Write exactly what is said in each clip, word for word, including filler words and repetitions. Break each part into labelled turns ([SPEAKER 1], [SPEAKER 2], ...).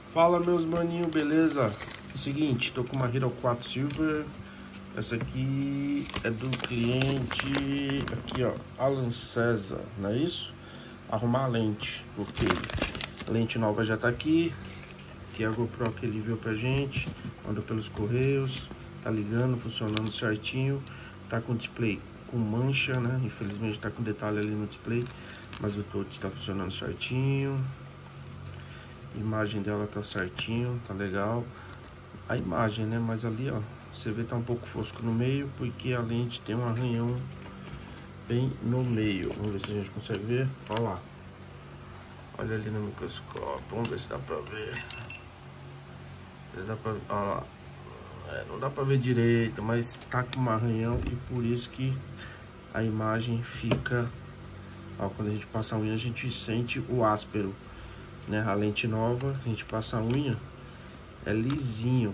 [SPEAKER 1] Fala meus maninhos, beleza? Seguinte, tô com uma Hero quatro Silver. Essa aqui é do cliente aqui, ó, Alan César, não é isso? Arrumar a lente, porque a lente nova já tá aqui, que é a GoPro que ele viu pra gente, mandou pelos correios, tá ligando, funcionando certinho, tá com display com mancha, né? Infelizmente tá com detalhe ali no display, mas o touch está funcionando certinho. A imagem dela tá certinho, tá legal. A imagem, né? Mas ali, ó, você vê tá um pouco fosco no meio, porque a lente tem um arranhão bem no meio. Vamos ver se a gente consegue ver. Olha lá. Olha ali no microscópio. Vamos ver se dá pra ver. Se dá pra... Olha lá. É, não dá pra ver direito, mas tá com um arranhão e por isso que a imagem fica... Ó, quando a gente passa a unha, a gente sente o áspero, né? A lente nova, a gente passa a unha, é lisinho.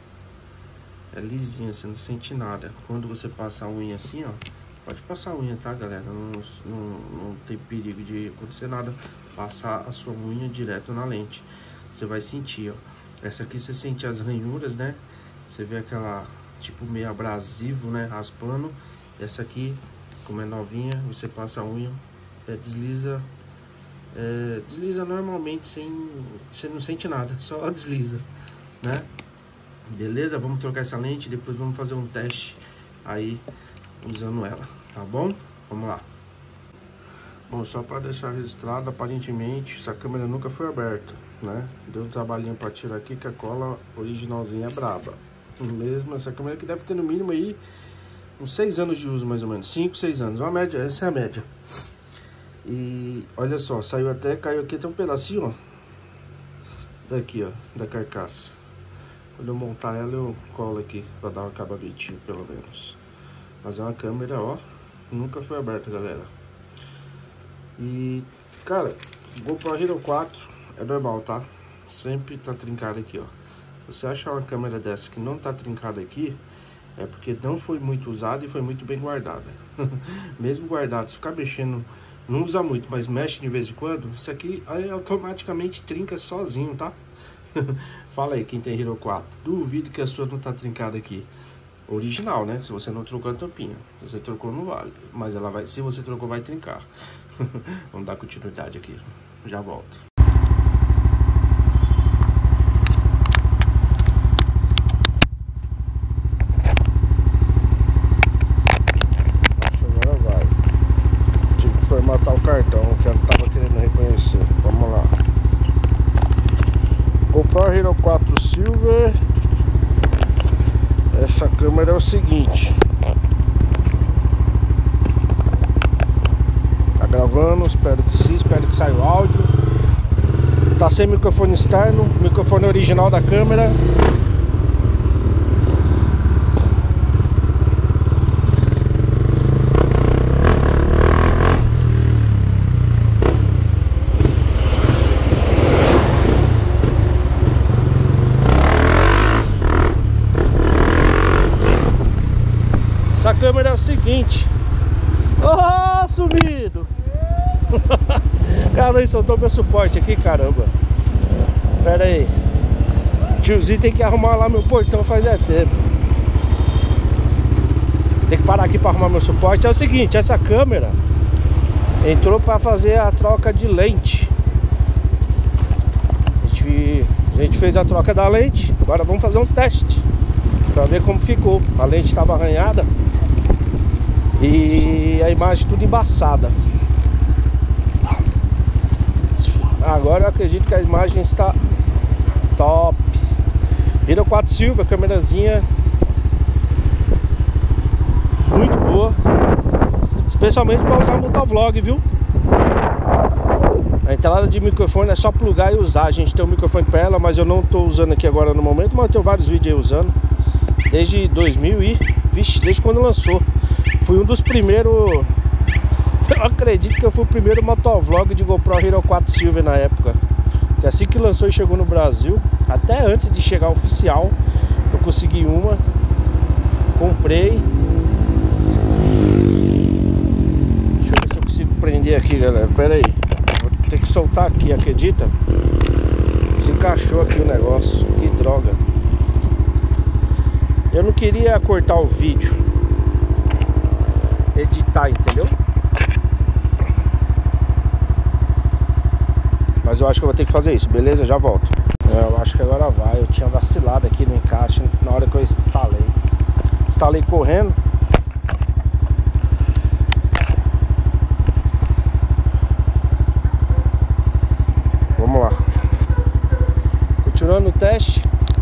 [SPEAKER 1] É lisinho, você não sente nada. Quando você passa a unha assim, ó, pode passar a unha, tá, galera? Não, não, não tem perigo de acontecer nada. Passar a sua unha direto na lente, você vai sentir, ó. Essa aqui você sente as ranhuras, né? Você vê aquela, tipo, meio abrasivo, né? Raspando. Essa aqui, como é novinha, você passa a unha, é, desliza. É, desliza normalmente, sem, você não sente nada, só desliza, né? Beleza? Vamos trocar essa lente, depois vamos fazer um teste aí usando ela, tá bom? Vamos lá. Bom, só para deixar registrado, aparentemente essa câmera nunca foi aberta, né? Deu um trabalhinho para tirar aqui, que a cola originalzinha é braba. Mesmo essa câmera que deve ter no mínimo aí uns seis anos de uso, mais ou menos, cinco, seis anos, uma média, essa é a média. E olha só, saiu até, caiu aqui até um pedacinho, ó, daqui, ó, da carcaça. Quando eu montar ela, eu colo aqui pra dar um acabamentinho, pelo menos. Mas é uma câmera, ó, nunca foi aberta, galera. E, cara, GoPro Hero quatro é normal, tá? Sempre tá trincada aqui, ó. Você achar uma câmera dessa que não tá trincada aqui, é porque não foi muito usada e foi muito bem guardada. Mesmo guardado, se ficar mexendo... Não usa muito, mas mexe de vez em quando. Isso aqui aí automaticamente trinca sozinho, tá? Fala aí, quem tem Hero quatro. Duvido que a sua não tá trincada aqui. Original, né? Se você não trocou a tampinha. Se você trocou, não vale. Mas ela vai, se você trocou, vai trincar. Vamos dar continuidade aqui. Já volto. Formatar o cartão que eu não tava querendo reconhecer. Vamos lá. GoPro Hero quatro Silver. Essa câmera é o seguinte. Tá gravando, espero que sim, espero que saia o áudio. Tá sem microfone externo, microfone original da câmera. A câmera é o seguinte. Oh, sumido. Cara, ele soltou meu suporte aqui, caramba. Pera aí. Tiozinho tem que arrumar lá meu portão faz é tempo. Tem que parar aqui para arrumar meu suporte. É o seguinte, essa câmera entrou para fazer a troca de lente. A gente, a gente fez a troca da lente. Agora vamos fazer um teste para ver como ficou. A lente estava arranhada e a imagem tudo embaçada. Agora eu acredito que a imagem está top. Hero quatro Silver, câmerazinha muito boa, especialmente para usar motovlog, viu? A entrada de microfone é só plugar e usar. A gente tem um microfone para ela, mas eu não estou usando aqui agora no momento, mas eu tenho vários vídeos aí usando desde dois mil e... Vixe, desde quando lançou. Fui um dos primeiros... Eu acredito que eu fui o primeiro motovlog de GoPro Hero quatro Silver na época. Que assim que lançou e chegou no Brasil, até antes de chegar oficial, eu consegui uma, comprei. Deixa eu ver se eu consigo prender aqui, galera. Pera aí, vou ter que soltar aqui, acredita? Desencaixou aqui o negócio. Que droga. Eu não queria cortar o vídeo, editar, entendeu? Mas eu acho que eu vou ter que fazer isso, beleza? Já volto. Eu acho que agora vai. Eu tinha vacilado aqui no encaixe na hora que eu instalei. Instalei correndo. Vamos lá. Continuando o teste.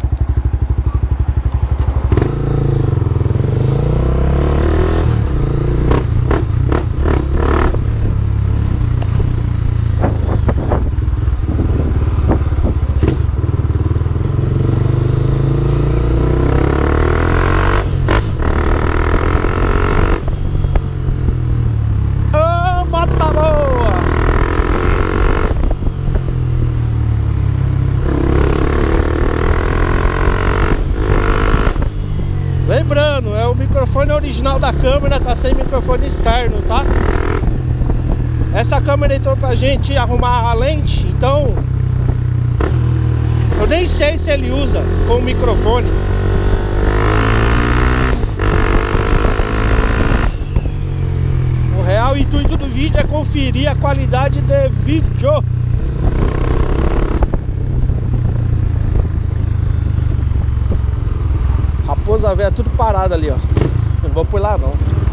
[SPEAKER 1] Lembrando, é o microfone original da câmera, tá sem microfone externo, tá? Essa câmera entrou pra gente arrumar a lente, então eu nem sei se ele usa com microfone. O real intuito do vídeo é conferir a qualidade de vídeo. Raposa Velha tudo parado ali, ó. Não vou por lá não.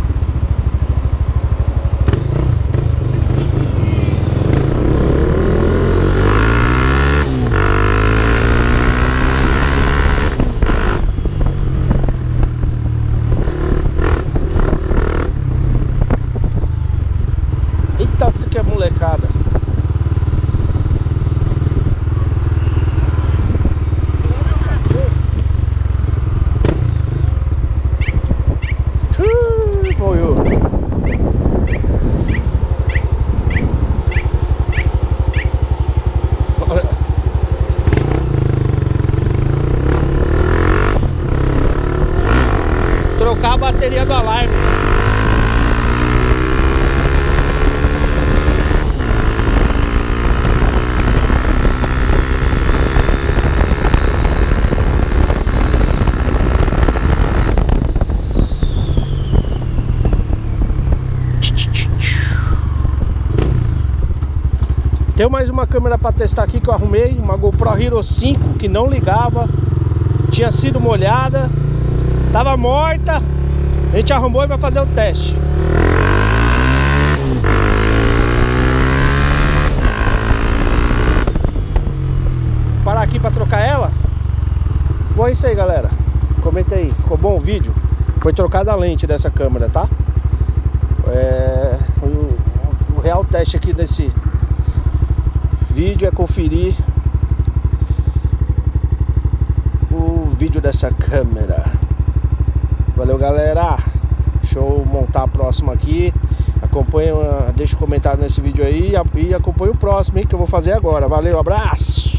[SPEAKER 1] Eita, tu que é molecada. Trocar a bateria do alarme. Tem mais uma câmera para testar aqui que eu arrumei, uma GoPro Hero cinco que não ligava, tinha sido molhada, tava morta. A gente arrumou e vai fazer o teste. Vou parar aqui para trocar ela. Bom, é isso aí, galera. Comenta aí, ficou bom o vídeo? Foi trocada a lente dessa câmera, tá? É, o, o real teste aqui desse vídeo é conferir o vídeo dessa câmera. Valeu, galera. Deixa eu montar a próxima aqui. Acompanha, deixa um comentário nesse vídeo aí e acompanha o próximo, hein, que eu vou fazer agora. Valeu, abraço.